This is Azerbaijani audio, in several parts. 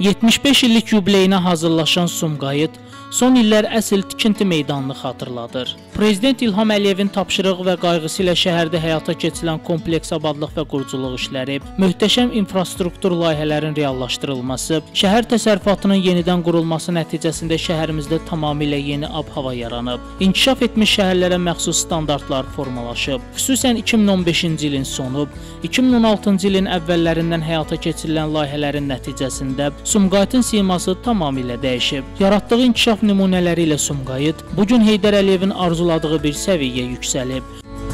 75 illik yubileyinə hazırlaşan Sumqayıt son illər əsl tikinti meydanını xatırladır. Prezident İlham Əliyevin tapşırığı və qayğısı ilə şəhərdə həyata keçirilən kompleks abadlıq və quruculuq işləri, möhtəşəm infrastruktur layihələrin reallaşdırılması, şəhər təsərrüfatının yenidən qurulması nəticəsində şəhərimizdə tamamilə yeni ab-hava yaranıb. İnkişaf etmiş şəhərlərə məxsus standartlar formalaşıb. Xüsusən 2015-ci ilin sonu, 2016-cı ilin əvvəllərindən həyata keçirilən layihələrin nəticəsində Sumqayıtın siması tamamilə dəyişib. Yaratdığı inkişaf nümunələri ilə Sumqayıt bugün Heydər Əliyevin arzuladığı bir səviyyə yüksəlib.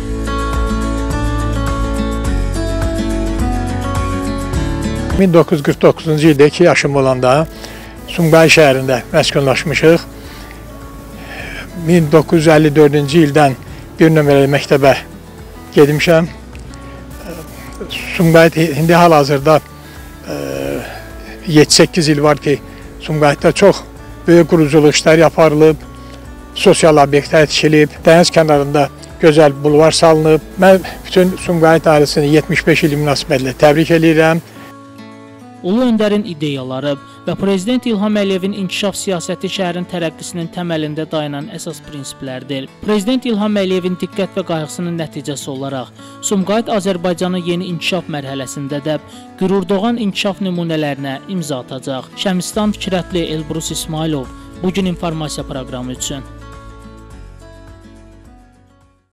...1949-cu ildə 2 yaşım olanda Sumqayıt şəhərində məskunlaşmışıq. 1954-cü ildən 1 nömrəli məktəbə gedmişəm. Sumqayıt indi hal-hazırda 7-8 il var ki, Sumqayıtda çox böyük quruculuq işləri aparılıb, sosial obyektlər tikilib, dəniz kənarında gözəl bulvar salınıb. Mən bütün Sumqayıt ailəsini 75 il münasibətilə təbrik edirəm. Ulu öndərin ideyaları və Prezident İlham Əliyevin inkişaf siyasəti şəhərin tərəqqisinin təməlində dayanan əsas prinsiplərdir. Prezident İlham Əliyevin diqqət və qayğısının nəticəsi olaraq Sumqayıt Azərbaycanın yeni inkişaf mərhələsində də qürur doğan inkişaf nümunələrinə imza atacaq. Şəmistan Fikrətli, Elbrus İsmailov, Bugün informasiya proqramı üçün.